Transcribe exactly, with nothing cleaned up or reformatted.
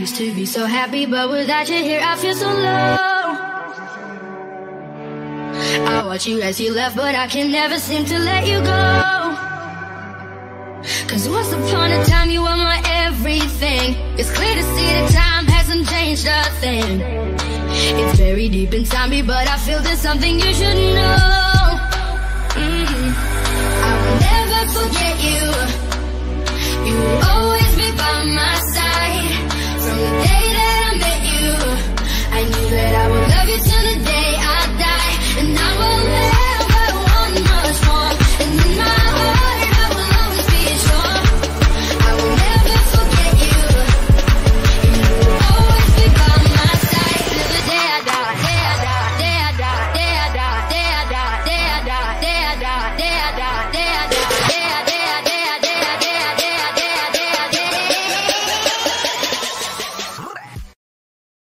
used to be so happy, but without you here I feel so low. I watch you as you left, but I can never seem to let you go. Cause once upon a time you were my everything. It's clear to see that time hasn't changed a thing. It's very deep inside me, but I feel there's something you should know. mm. I will never forget you. You will always